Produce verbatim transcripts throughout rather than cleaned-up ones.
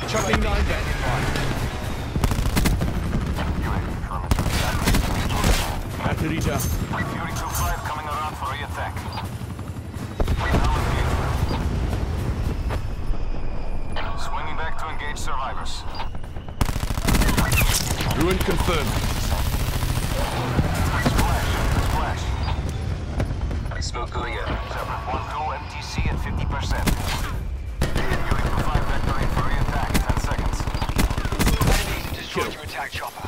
Chucking nine back. Margarita. Fury two five coming around for re-attack. Swinging back to engage survivors. Ruin confirmed. Splash. Splash. Smoke going out. one two M T C at fifty percent. Fury two five vector in for re-attack. ten seconds. Enemies have destroyed your attack chopper.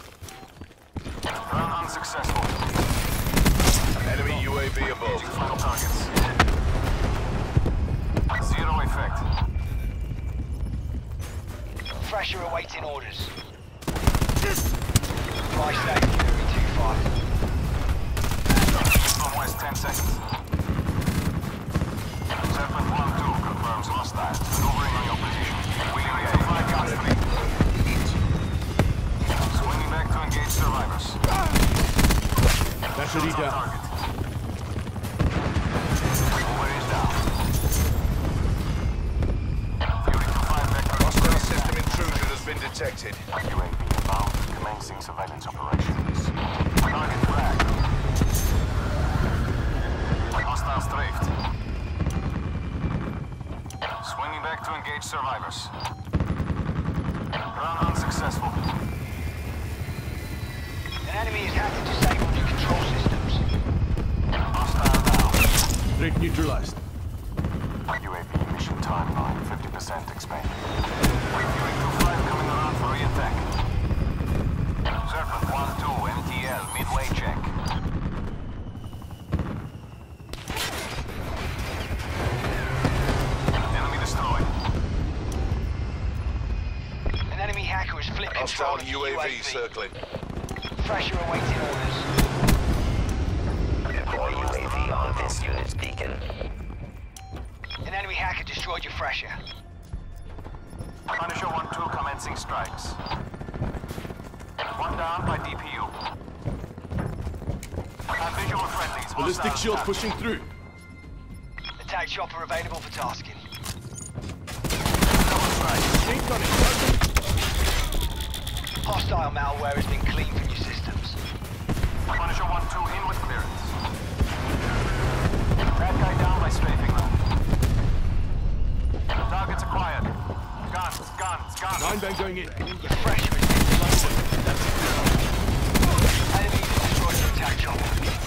Run unsuccessful. Enemy U A V above. Engaging final targets. Zero effect. Thrasher awaiting orders. Fly safe, Fury two five. From west, ten seconds. Serpent one two confirms hostile. Maneuvering on your position. Wheeling two five counts three. Swinging back to engage survivors. Margarita. Target. Mover is down. Fury two five vector. Hostile system intrusion has been detected. U A V inbound. Commencing surveillance operations. Target flag. Hostile strafed. Swinging back to engage survivors. Run unsuccessful. An enemy is hacked and disabled your control systems. Hostile down. Threat neutralized. U A V mission timeline fifty percent expanded. Fury two five coming around for re-attack. Serpent one two M T L midway check. Enemy destroyed. An enemy hacker has flipped control Hostile of the U A U A V V. circling. Thrasher awaiting orders. Deploy U A V on this unit's beacon. An enemy hacker destroyed your Thrasher. Punisher one two commencing strikes. One down by D P U. Have visual friendlies. Ballistic Hostile shield attack. pushing through. Attack chopper available for tasking. Double strike. Think on it. Hostile malware has been cleaned from your systems. Punisher one two in with clearance. Bad guy down by strafing them. Targets acquired. Guns, guns, guns. Nine bang going in. Your Thrasher has been destroyed. Enemies have destroyed your attack chopper.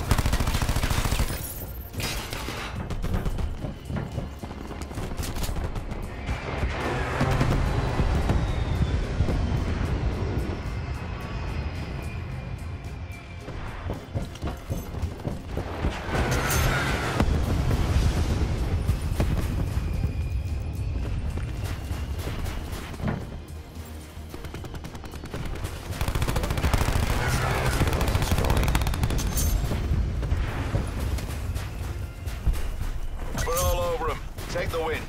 We're all over him. Take the win.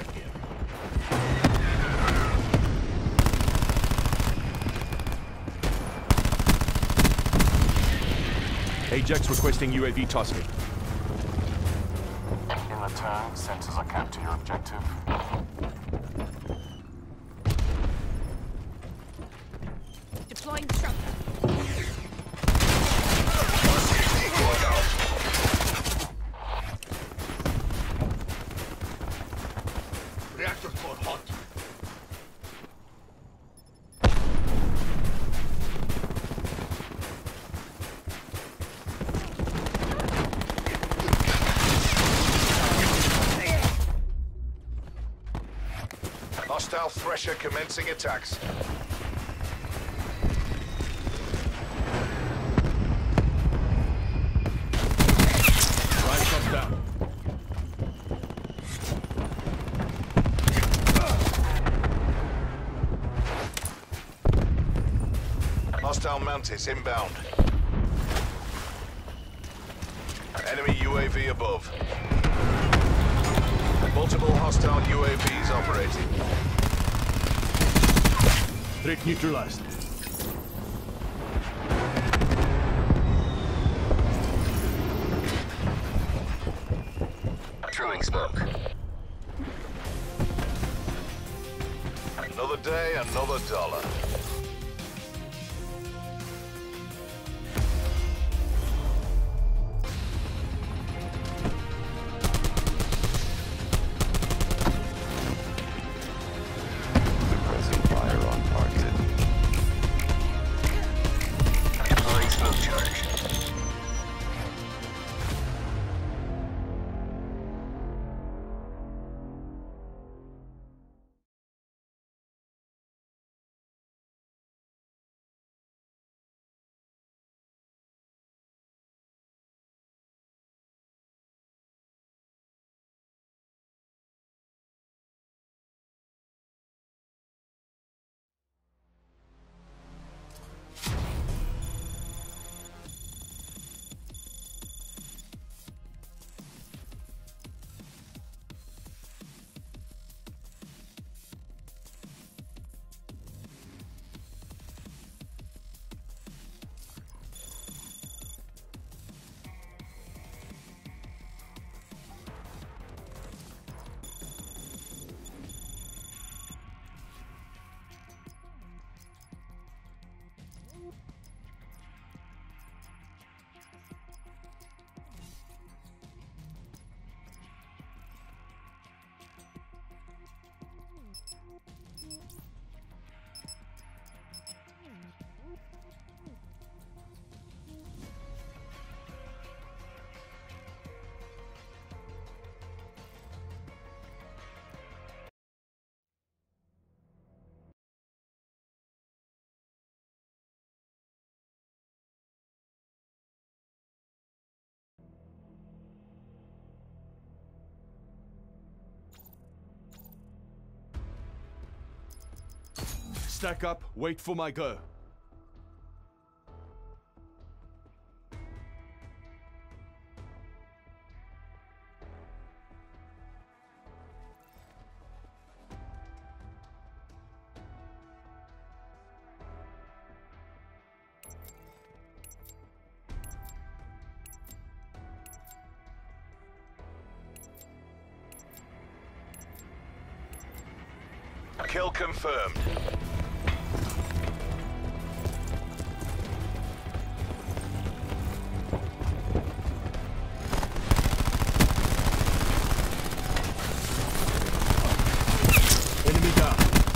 Ajax requesting U A V tasking. In return, sensors are capped to your objective. Deploying disruptor. Reactor core hot. Hostile Thresher commencing attacks. Right shot down. Hostile Mantis inbound. Enemy U A V above. Multiple hostile U A Vs operating. Threat neutralized. Throwing smoke. Another day, another dollar. Pressing fire on target. Deploying smoke charge. Stack up, wait for my go. Kill confirmed. Enemy down.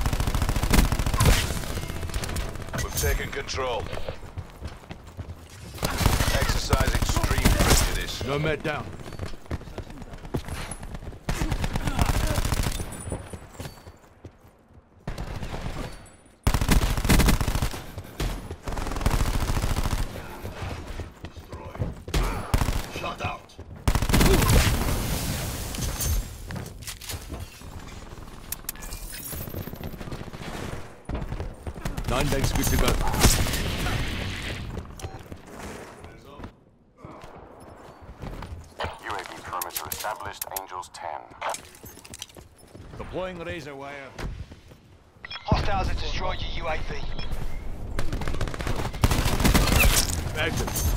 We've taken control. Exercise extreme prejudice. Nomad down. Shut out. Nine banks good to go. U A V perimeter established, Angels ten. Deploying razor wire. Hostiles have destroyed your U A V. Active.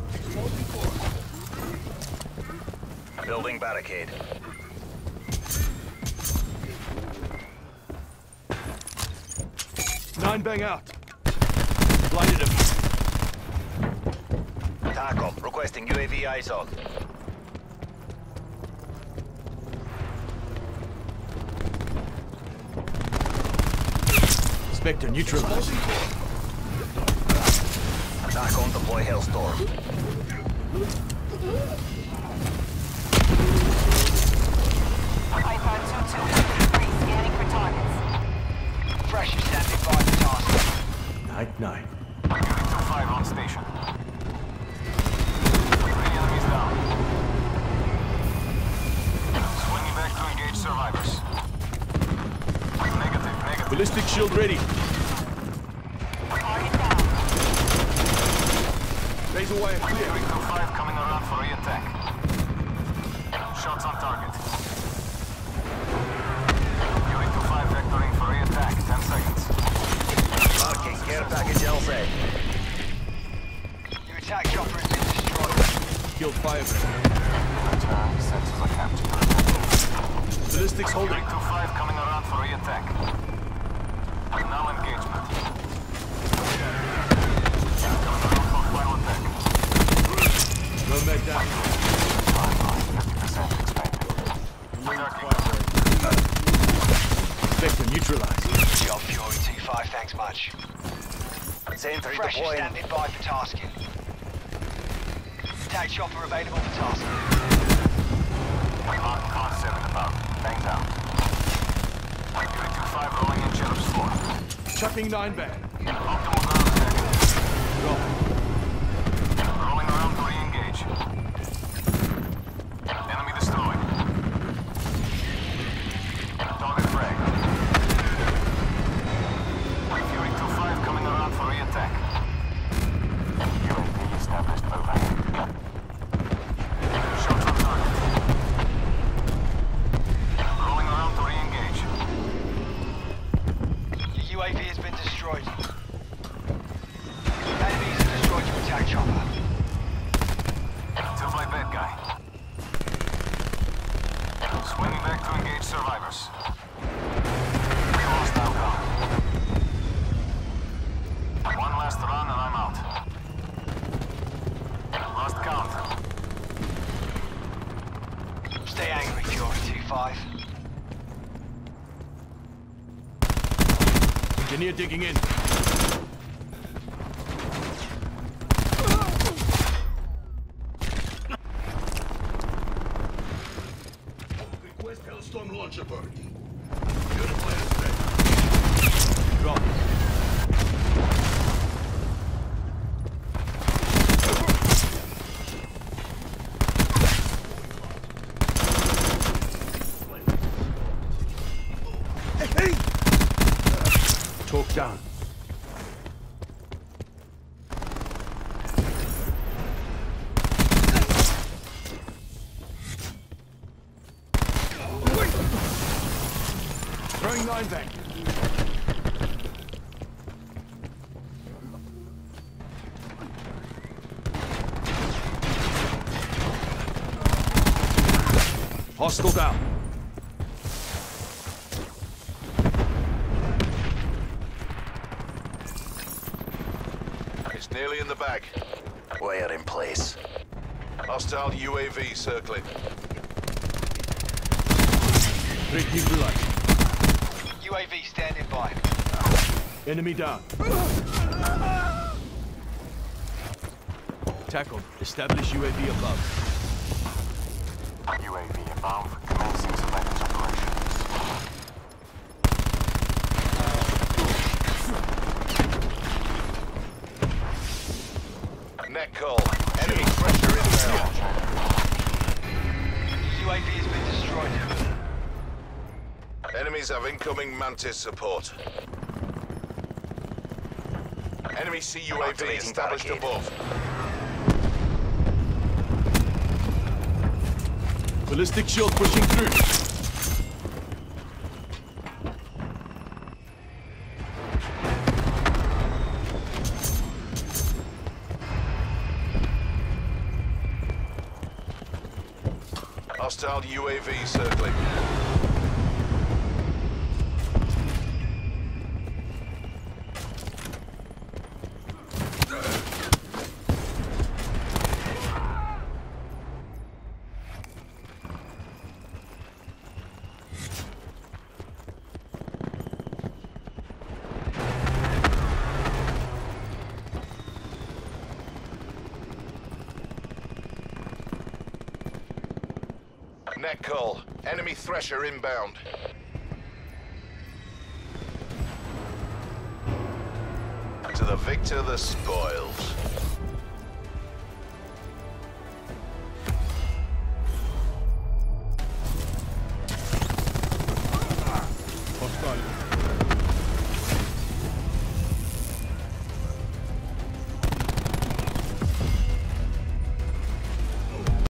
Building barricade. Nine bang out. Blinded him. Taco, requesting U A V eyes on. Spectre neutralized. Taco on deploy Hellstorm. Python two two three scanning for targets. Fresh is standing by the task. Night night. Unit two five on station. Three enemies down. Swinging back to engage survivors. Negative, negative. Ballistic shield ready. Target down. Razor wire clear. Unit two five coming around for re-attack. Shots on target. Unit two five vectoring for re-attack. ten seconds. Marking, care package L Z. Your attack chopper has been destroyed. Killed firebrand. Return, sensors are captured. Ballistics holding. Unit two five coming around for re-attack. Now engagement. Coming around for final attack. Run back down. Timeline fifty percent expanded. Vector neutralized. Job Fury two five, thanks much. Sentry Fresh is deploying. standing by for tasking. Tag chopper available for tasking. Mark car seven about. Bang down. Fury two five rolling in jet of swarm. Chucking nine back. Optimal ground attack. Drop. Rolling around to re-engage. Enemy destroyed. Target frag. Fury two five coming around for re-attack. U A V established overhead. Shots on target. Rolling around to re-engage. Your U A V has been destroyed. Enemies have destroyed your attack chopper. Feels like bad guy. Swinging back to engage survivors. Lost now gone. One last run and I'm out. Lost count. Stay angry, Fury two five. Engineer digging in. Request Hellstorm launcher party. Unit plan set. Drop. Talk down. Throwing nine back. Hostile down. It's nearly in the bag. We're in place. Hostile U A V circling. Threat neutralized. U A V standing by. Enemy down. Tackled. Establish U A V above. U A V above. Commencing surveillance operations. Net call. Enemy pressure inbound. U A V has been destroyed. Enemies have incoming Mantis support. Enemy C U A V Activating established barricade. above. Ballistic shield pushing through. Hostile U A V circling. Net call. Enemy Thresher inbound. To the victor, the spoils.